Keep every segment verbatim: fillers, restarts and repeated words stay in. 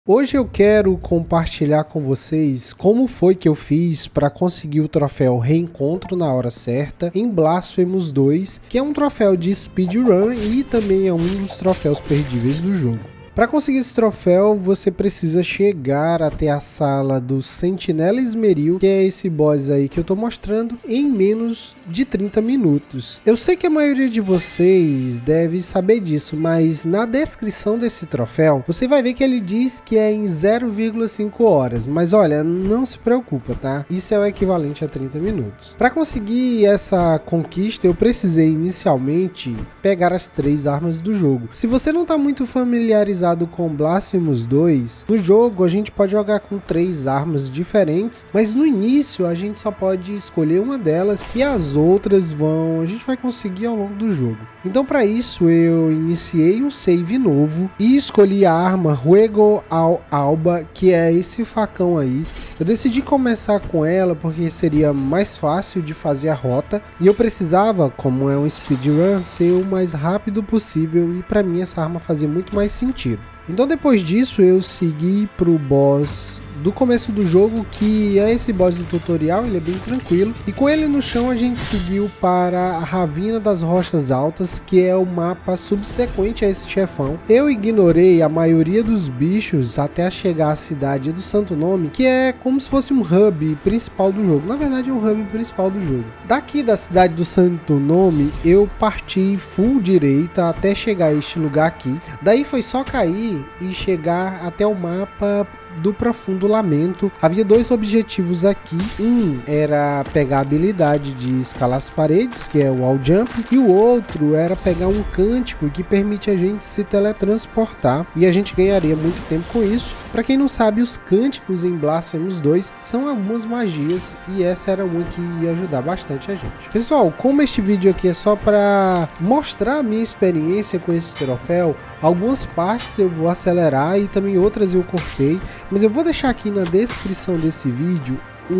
Hoje eu quero compartilhar com vocês como foi que eu fiz para conseguir o troféu Reencontro na Hora Certa em Blasphemous dois, que é um troféu de speedrun e também é um dos troféus perdíveis do jogo. Para conseguir esse troféu, você precisa chegar até a sala do Sentinela Esmeril, que é esse boss aí que eu tô mostrando, em menos de trinta minutos. Eu sei que a maioria de vocês deve saber disso, mas na descrição desse troféu, você vai ver que ele diz que é em zero vírgula cinco horas, mas olha, não se preocupa, tá? Isso é o equivalente a trinta minutos. Para conseguir essa conquista, eu precisei inicialmente pegar as três armas do jogo. Se você não tá muito familiarizado com Blasphemous dois, no jogo a gente pode jogar com três armas diferentes, mas no início a gente só pode escolher uma delas e as outras vão a gente vai conseguir ao longo do jogo. Então para isso eu iniciei um save novo e escolhi a arma Ruego ao Alba, que é esse facão aí. Eu decidi começar com ela porque seria mais fácil de fazer a rota e eu precisava, como é um speedrun, ser o mais rápido possível, e para mim essa arma fazia muito mais sentido. Então depois disso eu segui pro boss do começo do jogo, que é esse boss do tutorial. Ele é bem tranquilo, e com ele no chão a gente seguiu para a Ravina das Rochas Altas, que é o mapa subsequente a esse chefão. Eu ignorei a maioria dos bichos até chegar à cidade do Santo Nome, que é como se fosse um hub principal do jogo. Na verdade é um hub principal do jogo. Daqui da cidade do Santo Nome eu parti full direita até chegar a este lugar aqui. Daí foi só cair e chegar até o mapa do Profundo Lamento. Havia dois objetivos aqui. Um era pegar a habilidade de escalar as paredes, que é o wall jump, e o outro era pegar um cântico que permite a gente se teletransportar, e a gente ganharia muito tempo com isso. Para quem não sabe, os cânticos em Blasphemous dois são algumas magias, e essa era uma que ia ajudar bastante a gente. Pessoal, como este vídeo aqui é só para mostrar a minha experiência com esse troféu, algumas partes eu vou acelerar e também outras eu cortei, mas eu vou deixar aqui na descrição desse vídeo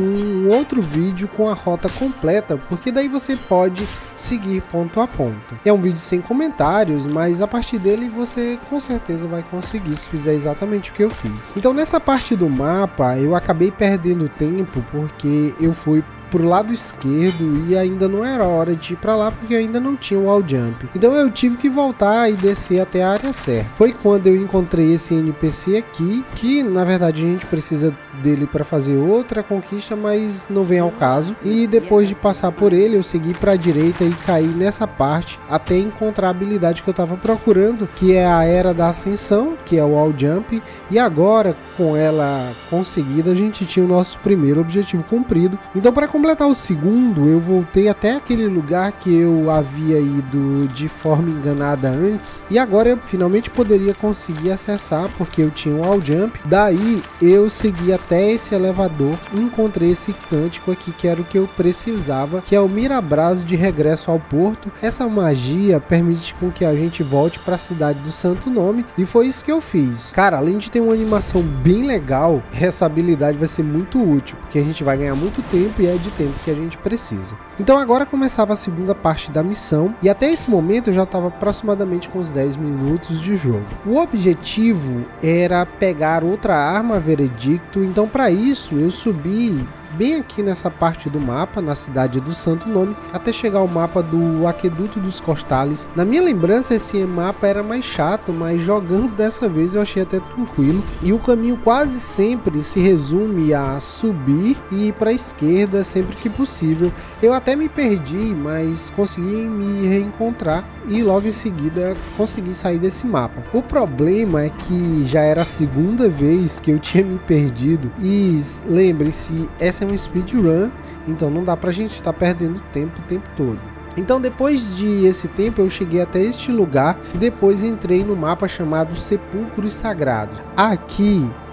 um outro vídeo com a rota completa, porque daí você pode seguir ponto a ponto. É um vídeo sem comentários, mas a partir dele você com certeza vai conseguir se fizer exatamente o que eu fiz. Então nessa parte do mapa eu acabei perdendo tempo porque eu fui pro lado esquerdo e ainda não era hora de ir para lá porque eu ainda não tinha o wall jump. Então eu tive que voltar e descer até a área certa. Foi quando eu encontrei esse N P C aqui, que na verdade a gente precisa dele para fazer outra conquista, mas não vem ao caso. E depois de passar por ele, eu segui para a direita e caí nessa parte até encontrar a habilidade que eu estava procurando, que é a Era da Ascensão, que é o wall jump. E agora, com ela conseguida, a gente tinha o nosso primeiro objetivo cumprido. Então, para completar o segundo, eu voltei até aquele lugar que eu havia ido de forma enganada antes, e agora eu finalmente poderia conseguir acessar porque eu tinha um wall jump. Daí eu segui até esse elevador e encontrei esse cântico aqui, que era o que eu precisava, que é o Mirabrazo de Regresso ao Porto. Essa magia permite com que a gente volte para a cidade do Santo Nome, e foi isso que eu fiz. Cara, além de ter uma animação bem legal, essa habilidade vai ser muito útil, porque a gente vai ganhar muito tempo, e é de tempo que a gente precisa. Então agora começava a segunda parte da missão, e até esse momento eu já estava aproximadamente com uns dez minutos de jogo. O objetivo era pegar outra arma, Veredicto. Então para isso eu subi bem aqui nessa parte do mapa, na cidade do Santo Nome, até chegar ao mapa do Aqueduto dos Costales. Na minha lembrança esse mapa era mais chato, mas jogando dessa vez eu achei até tranquilo, e o caminho quase sempre se resume a subir e ir para a esquerda sempre que possível. Eu até me perdi, mas consegui me reencontrar e logo em seguida consegui sair desse mapa. O problema é que já era a segunda vez que eu tinha me perdido, e lembre-se, essa é um speedrun, então não dá pra gente estar tá perdendo tempo o tempo todo. Então depois de esse tempo eu cheguei até este lugar e depois entrei no mapa chamado Sepulcros Sagrados. Aqui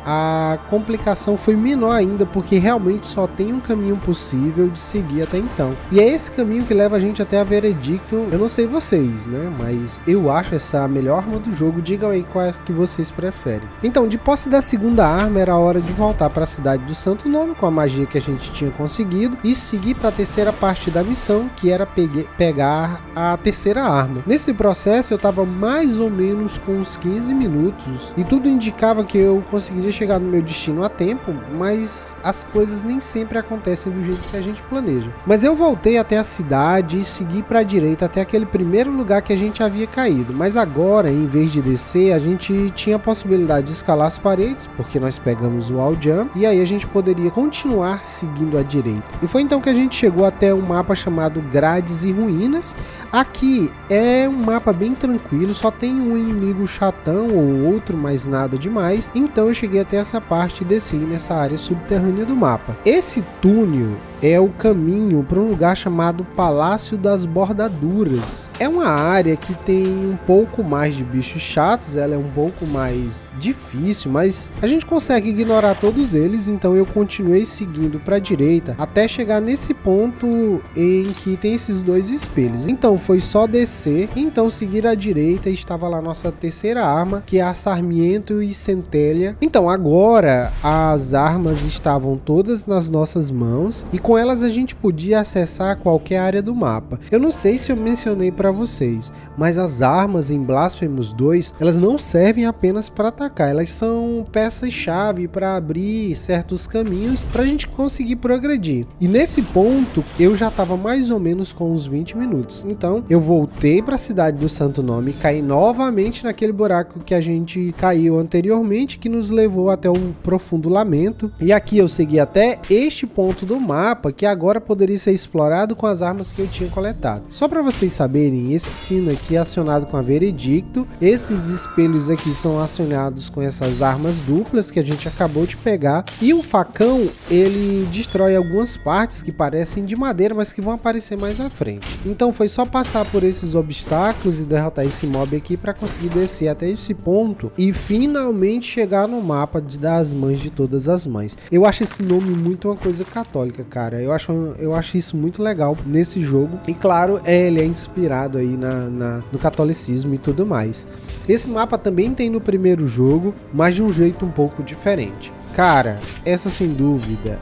a complicação foi menor ainda, porque realmente só tem um caminho possível de seguir até então. E é esse caminho que leva a gente até a Veredicto. Eu não sei vocês, né? Mas eu acho essa a melhor arma do jogo. Digam aí quais que vocês preferem. Então, de posse da segunda arma, era a hora de voltar para a cidade do Santo Nome com a magia que a gente tinha conseguido e seguir para a terceira parte da missão, que era pegue- pegar a terceira arma. Nesse processo eu estava mais ou menos com uns quinze minutos e tudo indicava que eu conseguiria chegar no meu destino a tempo, mas as coisas nem sempre acontecem do jeito que a gente planeja. Mas eu voltei até a cidade e segui para a direita até aquele primeiro lugar que a gente havia caído, mas agora, em vez de descer, a gente tinha a possibilidade de escalar as paredes, porque nós pegamos o wall jump, e aí a gente poderia continuar seguindo à direita. E foi então que a gente chegou até um mapa chamado Grades e Ruínas. Aqui é um mapa bem tranquilo, só tem um inimigo chatão ou outro, mas nada demais. Então eu cheguei até essa parte e desci nessa área subterrânea do mapa. Esse túnel é o caminho para um lugar chamado Palácio das Bordaduras. É uma área que tem um pouco mais de bichos chatos, ela é um pouco mais difícil, mas a gente consegue ignorar todos eles, então eu continuei seguindo para a direita até chegar nesse ponto em que tem esses dois espelhos. Então foi só descer, então seguir à direita e estava lá nossa terceira arma, que é a Sarmiento e Centelha. Então agora as armas estavam todas nas nossas mãos e com elas a gente podia acessar qualquer área do mapa. Eu não sei se eu mencionei para vocês, mas as armas em Blasphemous dois, elas não servem apenas para atacar, elas são peças-chave para abrir certos caminhos para a gente conseguir progredir. E nesse ponto eu já estava mais ou menos com uns vinte minutos, então eu voltei para a cidade do Santo Nome e caí novamente naquele buraco que a gente caiu anteriormente, que nos levou até um profundo lamento. E aqui eu segui até este ponto do mapa, que agora poderia ser explorado com as armas que eu tinha coletado. Só para vocês saberem, esse sino aqui é acionado com a Veredicto, esses espelhos aqui são acionados com essas armas duplas que a gente acabou de pegar, e o facão ele destrói algumas partes que parecem de madeira, mas que vão aparecer mais à frente. Então foi só passar por esses obstáculos e derrotar esse mob aqui para conseguir descer até esse ponto e finalmente chegar no mapa de, das mães de todas as mães. Eu acho esse nome muito uma coisa católica, cara. Eu acho, eu acho isso muito legal nesse jogo. E claro, é, ele é inspirado aí na, na, no catolicismo e tudo mais. Esse mapa também tem no primeiro jogo, mas de um jeito um pouco diferente. Cara, essa sem dúvida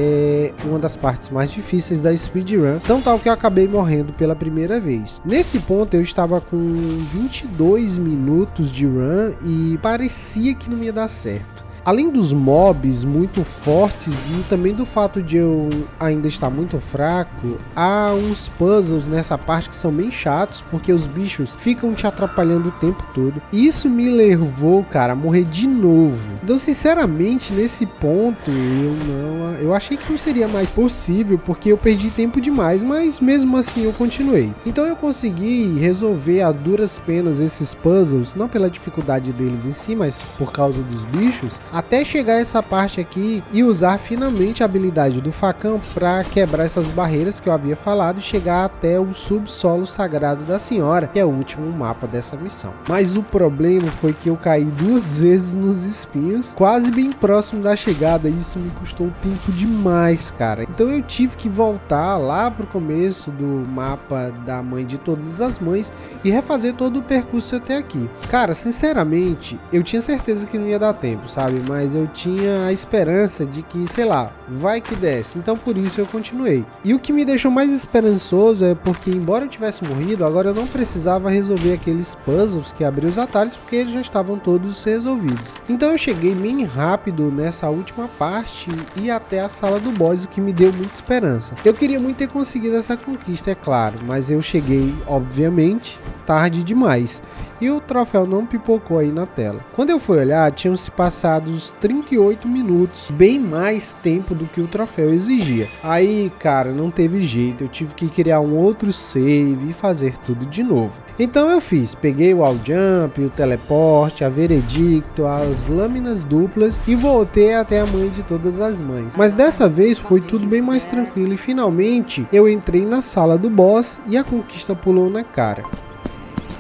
é uma das partes mais difíceis da speedrun, tão tal que eu acabei morrendo pela primeira vez. Nesse ponto eu estava com vinte e dois minutos de run e parecia que não ia dar certo. Além dos mobs muito fortes e também do fato de eu ainda estar muito fraco, há uns puzzles nessa parte que são bem chatos, porque os bichos ficam te atrapalhando o tempo todo. Isso me levou, cara, a morrer de novo. Então, sinceramente, nesse ponto, eu não... Eu achei que não seria mais possível, porque eu perdi tempo demais, mas mesmo assim eu continuei. Então eu consegui resolver a duras penas esses puzzles, não pela dificuldade deles em si, mas por causa dos bichos, até chegar essa parte aqui e usar finalmente a habilidade do facão para quebrar essas barreiras que eu havia falado e chegar até o subsolo sagrado da senhora, que é o último mapa dessa missão. Mas o problema foi que eu caí duas vezes nos espinhos, quase bem próximo da chegada, e isso me custou tempo demais, cara. Então eu tive que voltar lá pro começo do mapa da mãe de todas as mães e refazer todo o percurso até aqui. Cara, sinceramente, eu tinha certeza que não ia dar tempo, sabe? Mas eu tinha a esperança de que, sei lá, vai que desce. Então por isso eu continuei. E o que me deixou mais esperançoso é porque, embora eu tivesse morrido, agora eu não precisava resolver aqueles puzzles que abriam os atalhos, porque eles já estavam todos resolvidos. Então eu cheguei bem rápido nessa última parte e até a sala do boss, o que me deu muita esperança. Eu queria muito ter conseguido essa conquista, é claro, mas eu cheguei, obviamente, tarde demais. E o troféu não pipocou aí na tela. Quando eu fui olhar, tinham se passado uns trinta e oito minutos, bem mais tempo do que o troféu exigia. Aí, cara, não teve jeito, eu tive que criar um outro save e fazer tudo de novo. Então eu fiz, peguei o wall jump, o teleporte, a Veredicto, as lâminas duplas e voltei até a mãe de todas as mães. Mas dessa vez foi tudo bem mais tranquilo e finalmente eu entrei na sala do boss e a conquista pulou na cara.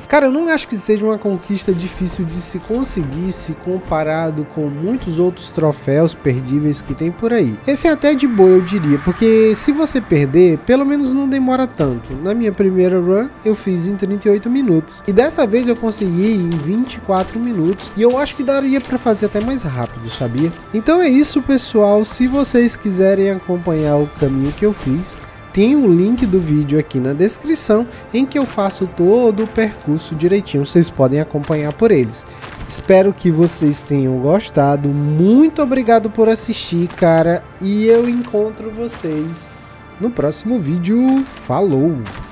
Cara, eu não acho que seja uma conquista difícil de se conseguir se comparado com muitos outros troféus perdíveis que tem por aí. Esse é até de boa, eu diria, porque se você perder, pelo menos não demora tanto. Na minha primeira run, eu fiz em trinta e oito minutos. E dessa vez eu consegui em vinte e quatro minutos. E eu acho que daria pra fazer até mais rápido, sabia? Então é isso, pessoal. Se vocês quiserem acompanhar o caminho que eu fiz, tem o link do vídeo aqui na descrição, em que eu faço todo o percurso direitinho, vocês podem acompanhar por eles. Espero que vocês tenham gostado, muito obrigado por assistir, cara, e eu encontro vocês no próximo vídeo. Falou!